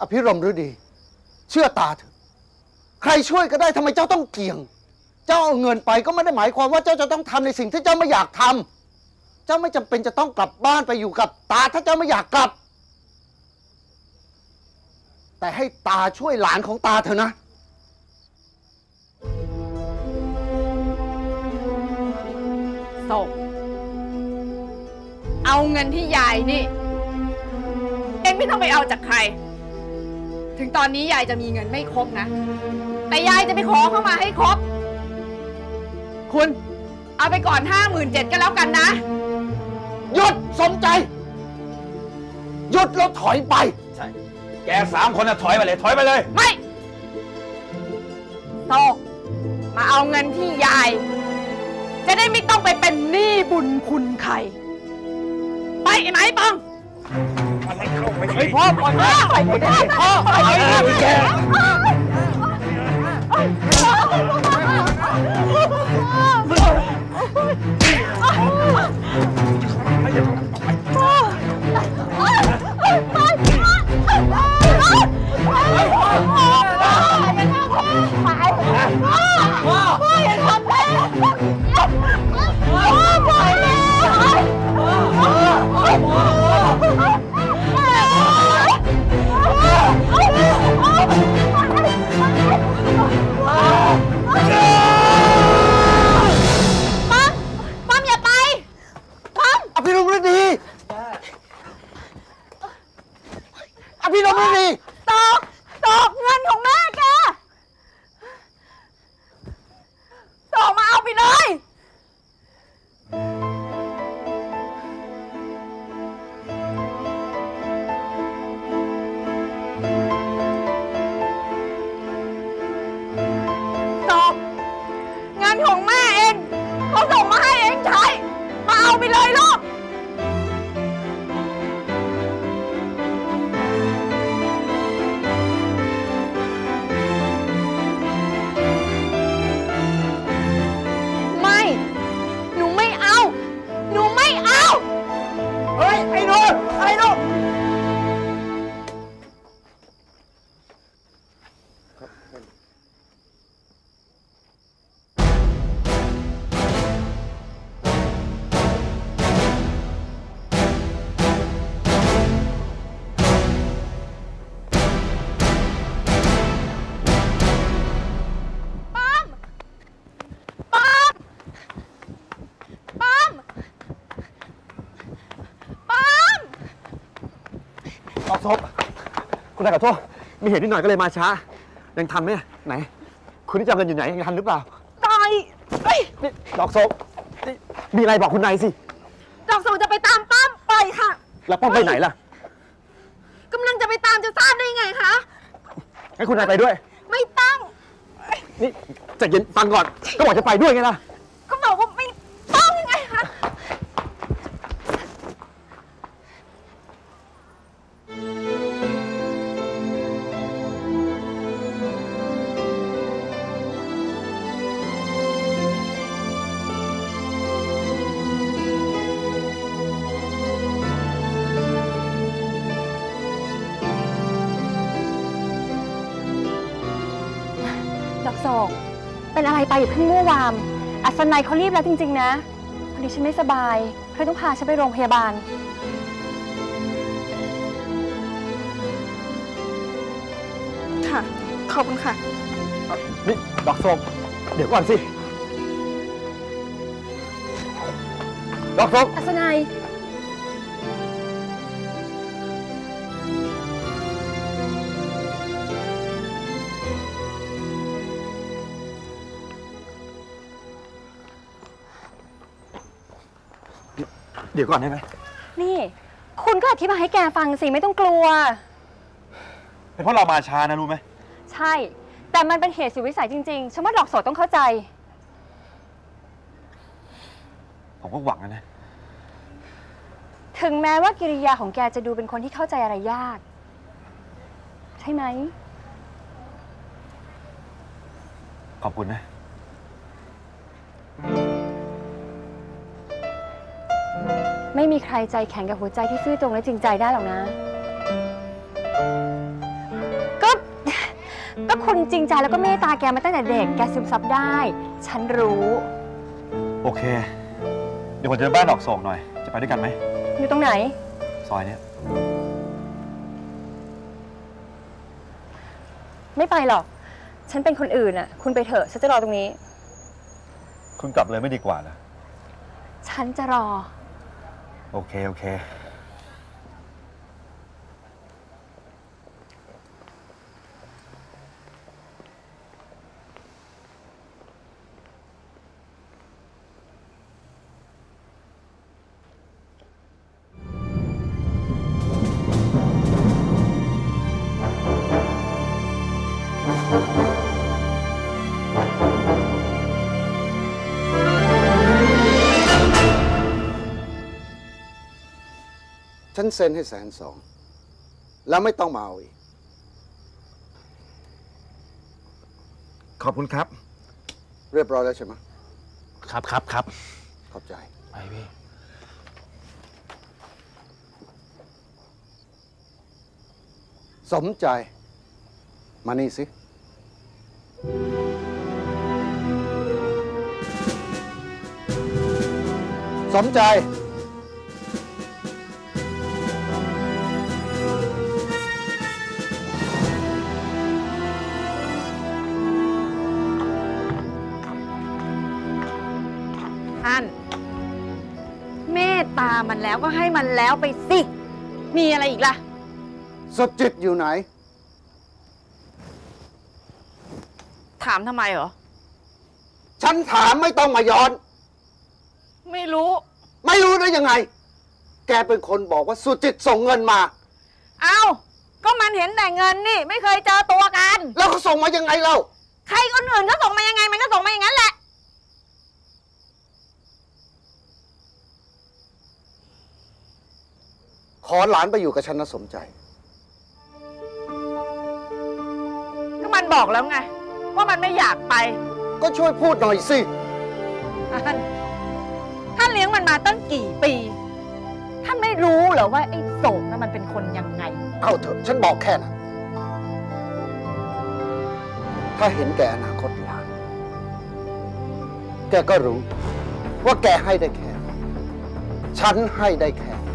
ภิรมย์ฤดี เชื่อตาเถอะใครช่วยก็ได้ทำไมเจ้าต้องเกี่ยงเจ้าเอาเงินไปก็ไม่ได้หมายความว่าเจ้าจะต้องทำในสิ่งที่เจ้าไม่อยากทำเจ้าไม่จำเป็นจะต้องกลับบ้านไปอยู่กับตาถ้าเจ้าไม่อยากกลับแต่ให้ตาช่วยหลานของตาเถอะนะโศกเอาเงินที่ยายนี่เอ็งไม่ต้องไปเอาจากใครถึงตอนนี้ยายจะมีเงินไม่ครบนะแต่ยายจะไปขอเข้ามาให้ครบคุณเอาไปก่อน57,000ก็แล้วกันนะหยุดสมใจหยุดแล้วถอยไปใช่แก3 คนถอยไปเลยถอยไปเลยไม่โตมาเอาเงินที่ยายจะได้ไม่ต้องไปเป็นหนี้บุญคุณใครไปไอ้ไหมปังอะไรเข้าไปพ่อปล่อยพ่อไปพ่อไปแกคุณนายขอโทษมีเหตุนิดหน่อยก็เลยมาช้ายังทันไหมไหนคุณนี่จะเงินอยู่ไหนยังทันหรือเปล่าตายนี่ดอกโซมีอะไรบอกคุณนายสิดอกโซจะไปตามป้อมไปค่ะแล้วป้อมไปไหนล่ะกำลังจะไปตามจะทราบได้ไงคะให้คุณนายไปด้วยไม่ต้องนี่ใจเย็นฟังก่อนก็บอกจะไปด้วยไงล่ะก็บอกว่าไม่ต้องไงคะโศกเป็นอะไรไปอยู่เพิ่งเมื่อวานอัศนัยเขารีบแล้วจริงๆนะพอดีฉันไม่สบายเขาต้องพาฉันไปโรงพยาบาลค่ะขอบคุณค่ะนี่ดอกโศกเดี๋ยวก่อนสิดอกโศกอัศนัยเดี๋ยวก่อนได้ไหมนี่คุณก็อธิบายให้แกฟังสิไม่ต้องกลัวเป็นเพราะเรามาช้านะรู้ไหมใช่แต่มันเป็นเหตุสุดวิสัยจริงๆฉันว่าดอกโสดต้องเข้าใจผมก็หวังนะถึงแม้ว่ากิริยาของแกจะดูเป็นคนที่เข้าใจอะไรยากใช่ไหมขอบคุณนะไม่มีใครใจแข็งกับหัวใจที่ซื่อตรงและจริงใจได้หรอกนะก็คุณจริงใจแล้วก็เมตตาแกมาตั้งแต่เด็ก แกซึมซับได้ ฉันรู้โอเค เดี๋ยวผมจะไปบ้านดอกโศกหน่อย จะไปด้วยกันไหมอยู่ตรงไหนซอยเนี้ยไม่ไปหรอก ฉันเป็นคนอื่นอ่ะ คุณไปเถอะ ฉันจะรอตรงนี้คุณกลับเลยไม่ดีกว่านะฉันจะรอโอเค โอเคฉันเซ็นให้120,000แล้วไม่ต้องมาเอาอีกขอบคุณครับเรียบร้อยแล้วใช่ไหมครับขอบใจไปพี่สมใจ มานี่สิ สมใจท่าน เมตตามันแล้วก็ให้มันแล้วไปสิ มีอะไรอีกล่ะสุดจิตอยู่ไหนถามทำไมเหรอฉันถามไม่ต้องมาย้อนไม่รู้ไม่รู้ได้ยังไง แกเป็นคนบอกว่าสุจิตส่งเงินมาเอ้า ก็มันเห็นแต่เงินนี่ ไม่เคยเจอตัวกันแล้วเขาส่งมายังไงเล่าใครคนอื่นก็ส่งมายังไง มันก็ส่งมาอย่างนั้นแหละขอหลานไปอยู่กับฉันนะสมใจก็มันบอกแล้วไง ว่ามันไม่อยากไปก็ช่วยพูดหน่อยสิท่านเลี้ยงมันมาตั้งกี่ปี ท่านไม่รู้เหรอว่าไอ้โศกนั้นมันเป็นคนยังไงเอาเถอะ ฉันบอกแค่นั้น ถ้าเห็นแกอนาคตหลาน แกก็รู้ว่าแกให้ได้แค่ ฉันให้ได้แค่